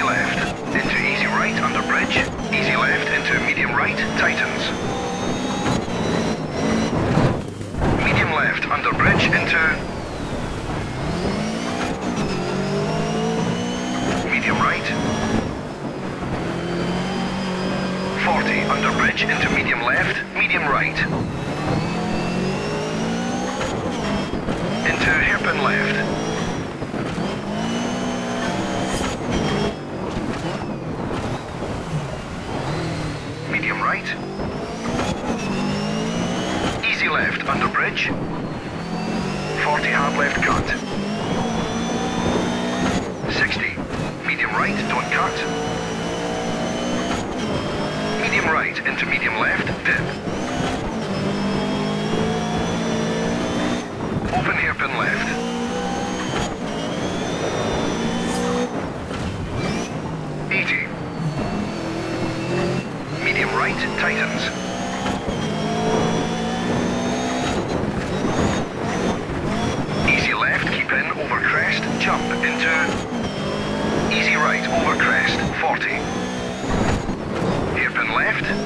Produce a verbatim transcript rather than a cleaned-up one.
easy left, into easy right under bridge, easy left into medium right, tightens. Medium left under bridge into medium right. forty under bridge into medium left, medium right. Into hairpin left. Medium right. Easy left under bridge. forty hard left cut. sixty. Medium right, don't cut. Medium right into medium left, dip. Open hairpin left. eighty. Medium right, tightens. Easy left, keep in, over crest, jump into easy right, over crest, forty. Hairpin left.